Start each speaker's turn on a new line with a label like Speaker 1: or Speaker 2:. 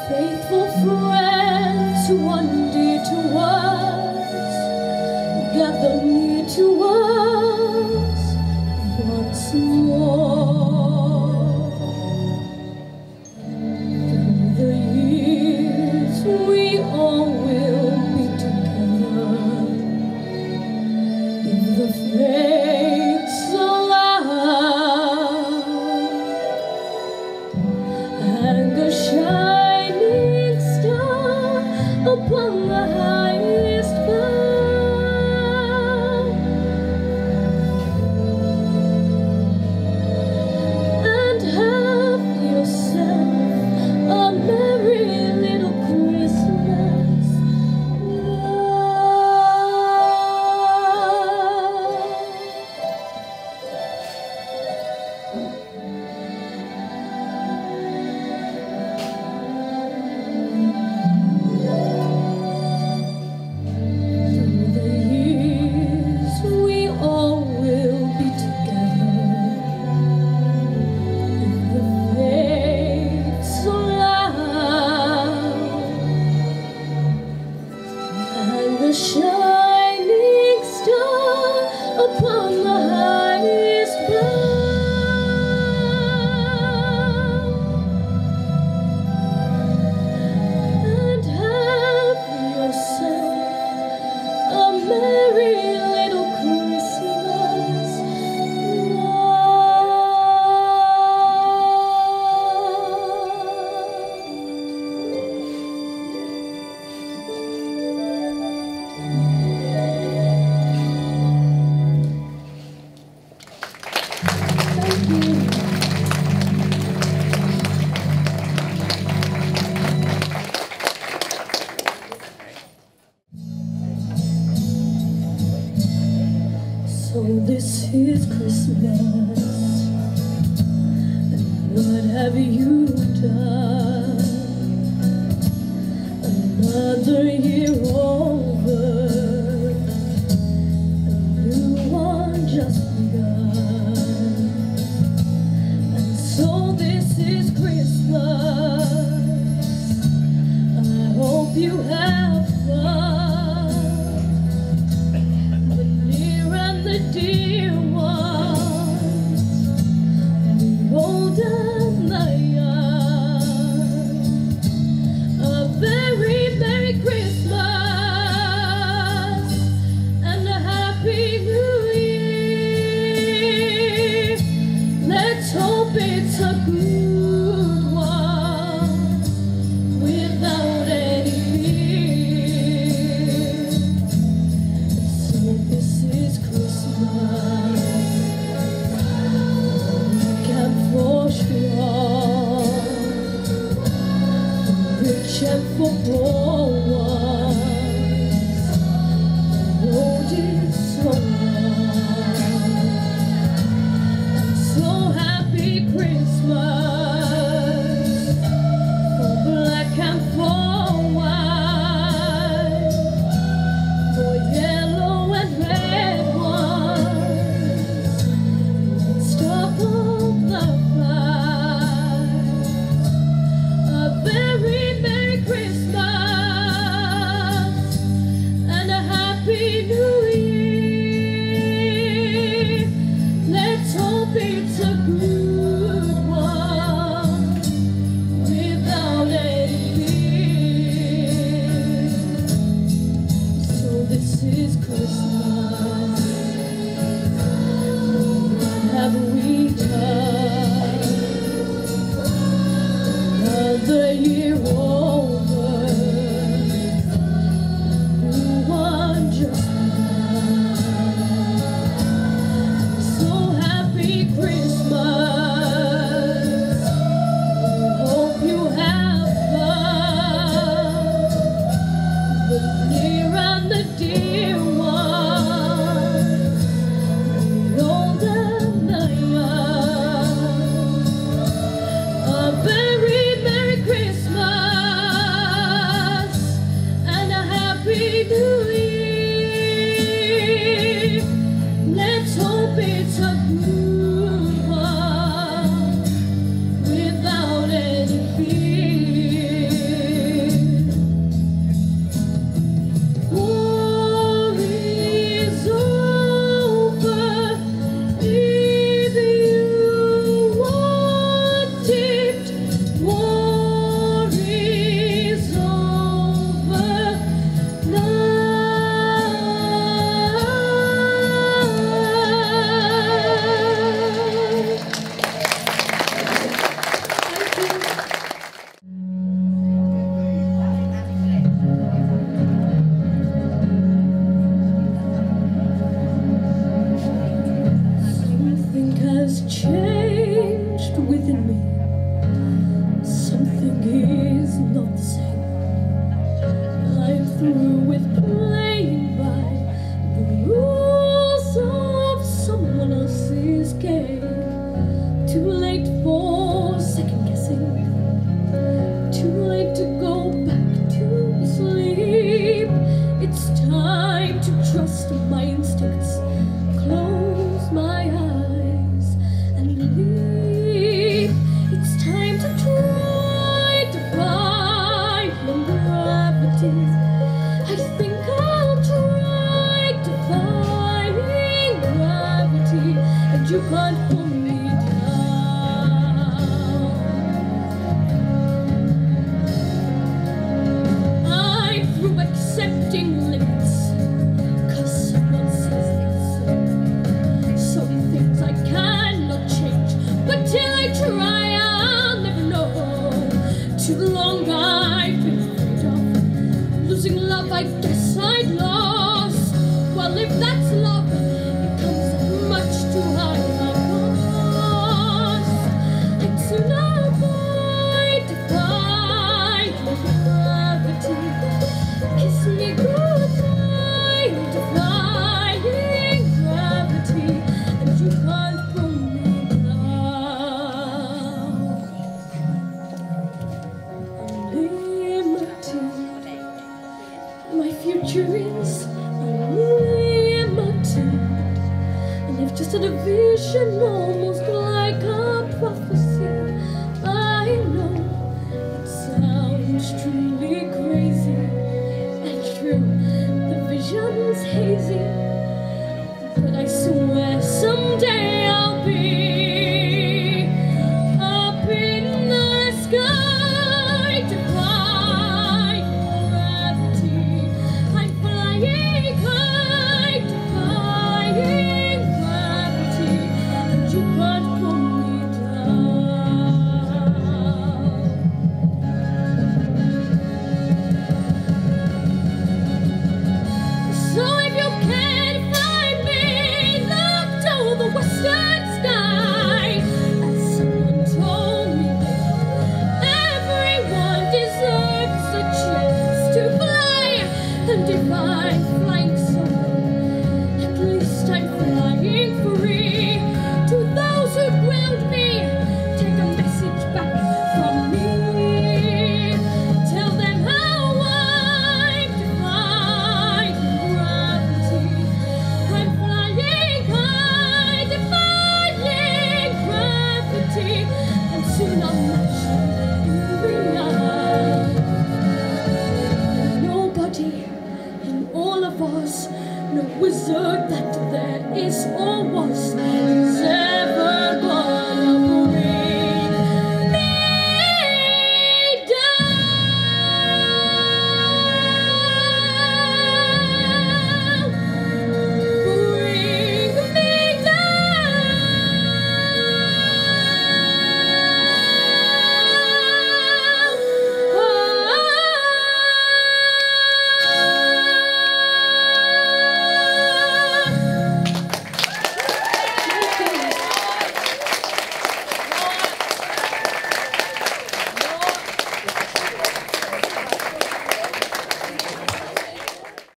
Speaker 1: faithful friends who one dear to us, gather near to us once more. Through the years we all will be together, if the fates allow, and a shining star upon the highest bough, and have yourself a merry little Christmas Through the years we all will be together, if the fates allow, and the shining star upon the highest bough, and have yourself a merry little Christmas Thank you. So this is Christmas, and what have you done? Another year over, a new one just begun. And so this is Christmas, I hope you have fun. The near and the dear ones, the old and the young, a very Merry Christmas and a Happy New Year. Let's hope it's a good one without any fear. So this is Christmas, weak and for strong, for rich and for poor ones, the road is so long. And so happy Christmas for black and for white, for yellow and red ones. Let's stop all the fight. A very Merry Christmas and a Happy New Year. Let's hope it's a good one through with playing by the rules of someone else's game. Too late for second guessing. Too late to go back to sleep. It's time to trust my instincts. Close my eyes and leave. It's time to try defying gravity. I think I'll try defying gravity, and you can't pull me accepting limits, 'cause someone says it's so. Some things I cannot change, but till I try I'll never know. Too long I've been afraid of losing love. I guess I'd lost. Well, if that's love, it comes much too high. I lost. I'd sooner fight defying gravity. Kiss me goodbye, defying gravity, and you can't pull me down. Unlimited, my future is unlimited, and I've just had a vision almost like